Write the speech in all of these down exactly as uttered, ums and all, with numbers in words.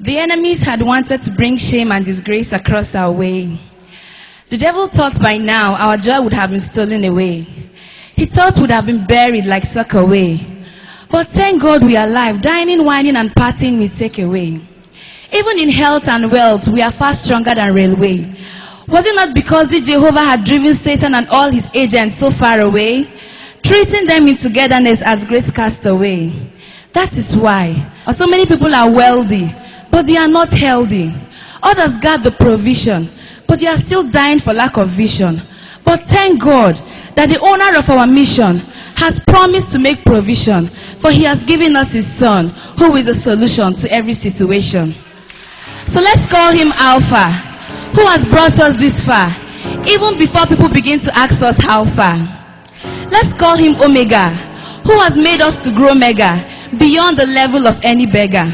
The enemies had wanted to bring shame and disgrace across our way. The devil thought by now our joy would have been stolen away. He thought we'd have been buried like suck away. But thank God we are alive, dining, whining, and partying we take away. Even in health and wealth, we are far stronger than railway. Was it not because the Jehovah had driven Satan and all his agents so far away, treating them in togetherness as great castaway? That is why so many people are wealthy, but they are not healthy. Others got the provision, but they are still dying for lack of vision. But thank God that the owner of our mission has promised to make provision, for he has given us his son, who is the solution to every situation. So let's call him Alpha, who has brought us this far, even before people begin to ask us how far. Let's call him Omega, who has made us to grow mega, beyond the level of any beggar.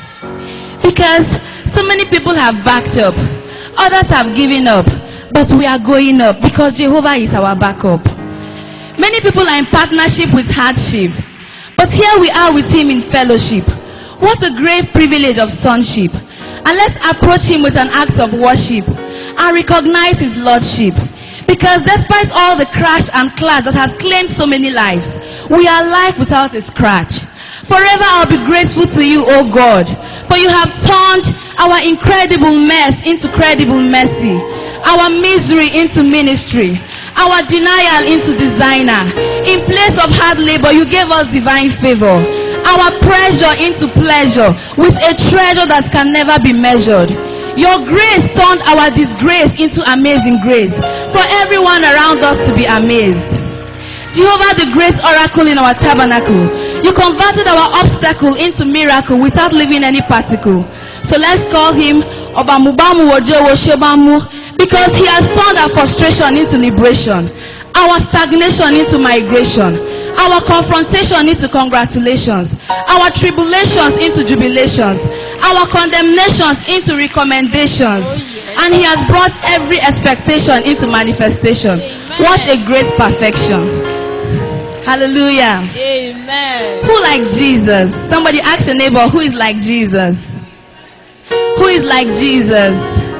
Because so many people have backed up, others have given up, but we are going up because Jehovah is our backup. Many people are in partnership with hardship, but here we are with him in fellowship. What a great privilege of sonship. And let's approach him with an act of worship and recognize his lordship. Because despite all the crash and clash that has claimed so many lives, we are alive without a scratch. Forever I'll be grateful to you, O God, for you have turned our incredible mess into credible mercy, our misery into ministry, our denial into designer. In place of hard labor, you gave us divine favor, our pressure into pleasure, with a treasure that can never be measured. Your grace turned our disgrace into amazing grace, for everyone around us to be amazed. Jehovah, the great oracle in our tabernacle, you converted our obstacle into miracle without leaving any particle. So let's call him Obamubamu Wojewo Shebamu, because he has turned our frustration into liberation, our stagnation into migration, our confrontation into congratulations, our tribulations into jubilations, our condemnations into recommendations. Oh, yes. And he has brought every expectation into manifestation. Amen. What a great perfection. Hallelujah. Amen. Who like Jesus? Somebody ask your neighbor, who is like Jesus? Who is like Jesus?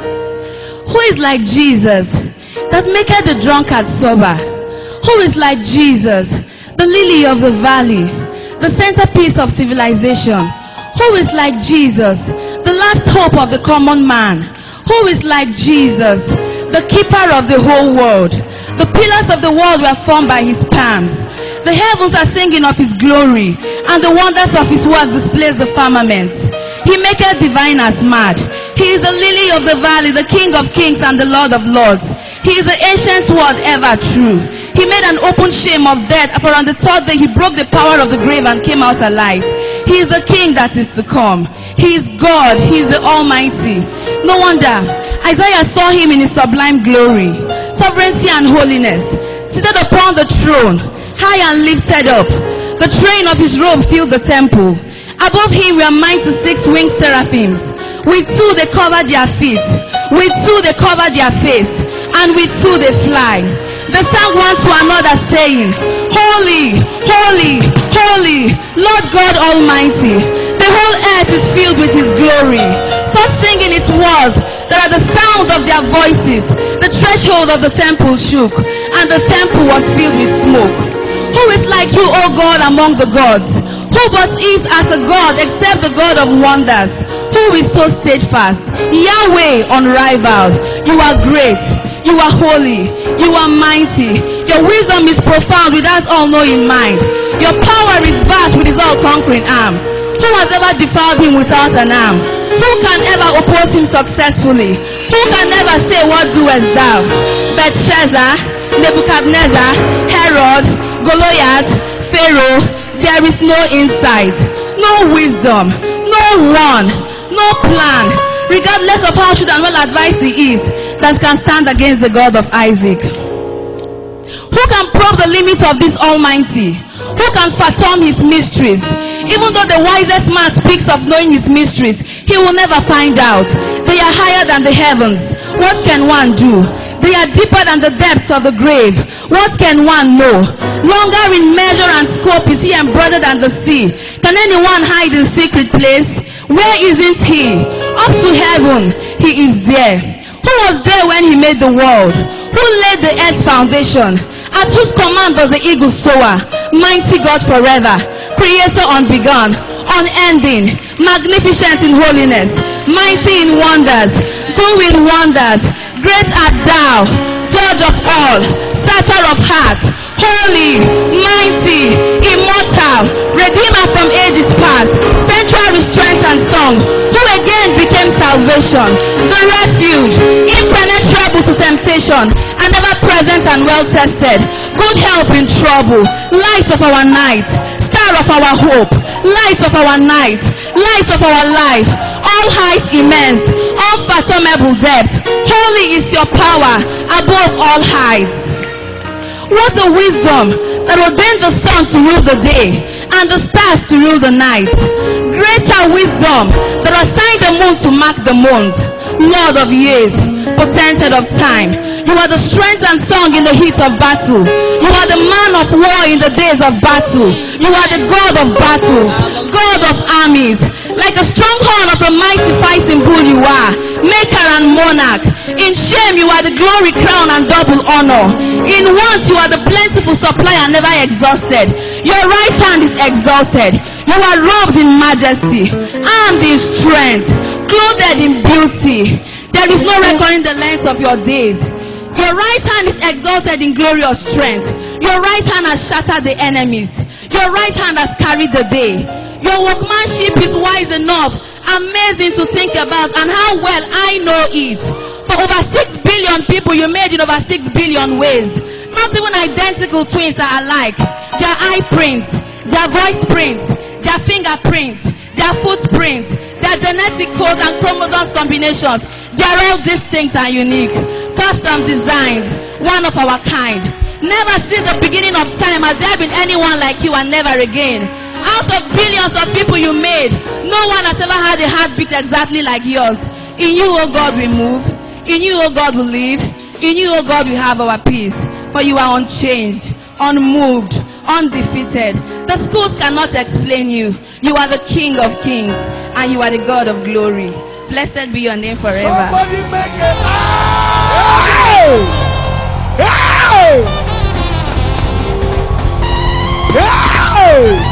Who is like Jesus that maketh the drunkard sober? Who is like Jesus, the lily of the valley, the centerpiece of civilization? Who is like Jesus, the last hope of the common man? Who is like Jesus, the keeper of the whole world? The pillars of the world were formed by his palms. The heavens are singing of his glory, and the wonders of his work displays the firmament. He maketh diviners mad. He is the lily of the valley, the King of kings and the Lord of lords. He is the ancient word, ever true. He made an open shame of death, for on the third day he broke the power of the grave and came out alive. He is the King that is to come. He is God. He is the Almighty. No wonder Isaiah saw him in his sublime glory, sovereignty and holiness, seated upon the throne, high and lifted up. The train of his robe filled the temple. Above him were ninety-six winged seraphims. With two they covered their feet, with two they covered their face, and with two they fly. They sang one to another, saying, Holy, holy, holy, Lord God Almighty. The whole earth is filled with his glory. Such singing it was that at the sound of their voices, the threshold of the temple shook, and the temple was filled with smoke. Who is like you, O God, among the gods? Who but is as a God except the God of wonders? Who is so steadfast? Yahweh unrivaled. You are great. You are holy. You are mighty. Your wisdom is profound with that all-knowing mind. Your power is vast with his all-conquering arm. Who has ever defiled him without an arm? Who can ever oppose him successfully? Who can ever say, what doest thou? Belshazzar, Nebuchadnezzar, Herod, Goliath, Pharaoh, there is no insight, no wisdom, no one, no plan, regardless of how should and well advised he is, that can stand against the God of Isaac. Who can probe the limits of this Almighty? Who can fathom his mysteries? Even though the wisest man speaks of knowing his mysteries, he will never find out. They are higher than the heavens. What can one do? They are deeper than the depths of the grave. What can one know? Longer in measure and scope is he embroidered than the sea. Can anyone hide in secret place? Where isn't he? Up to heaven, he is there. Who was there when he made the world? Who laid the earth's foundation? At whose command does the eagle soar? Mighty God forever, creator unbegun, unending, magnificent in holiness, mighty in wonders, doing wonders. Great art thou, judge of all, searcher of hearts, holy, mighty, immortal, redeemer from ages past, sanctuary, strength and song, who again became salvation, the refuge, impenetrable to temptation, and ever present and well tested, good help in trouble, light of our night, star of our hope, light of our night, light of our life, all height immense, unfathomable depth. Holy is your power above all heights. What a wisdom that ordained the sun to rule the day and the stars to rule the night. Greater wisdom that assigned the moon to mark the month. Lord of years, potentate of time, you are the strength and song in the heat of battle. You are the man of war in the days of battle. You are the God of battles, God of armies. Like a strong horn of a mighty fighting bull you are, maker and monarch. In shame you are the glory crown and double honor. In want you are the plentiful supply and never exhausted. Your right hand is exalted. You are robed in majesty, armed in strength, clothed in beauty. There is no reckoning the length of your days. Your right hand is exalted in glorious strength. Your right hand has shattered the enemies. Your right hand has carried the day. Your workmanship is wise enough, amazing to think about, and how well I know it. For over six billion people you made in over six billion ways. Not even identical twins are alike. Their eye prints, their voice prints, their fingerprints, their footprints, their genetic codes and chromosomes combinations, they are all distinct and unique. Custom designed, one of our kind. Never since the beginning of time has there been anyone like you, and never again. Out of billions of people you made, no one has ever had a heartbeat exactly like yours. In you, oh God, we move. In you, oh God, we live. In you, oh God, we have our peace. For you are unchanged, unmoved, undefeated. The schools cannot explain you. You are the King of kings, and you are the God of glory. Blessed be your name forever. Somebody make it. Hey! Hey! Hey!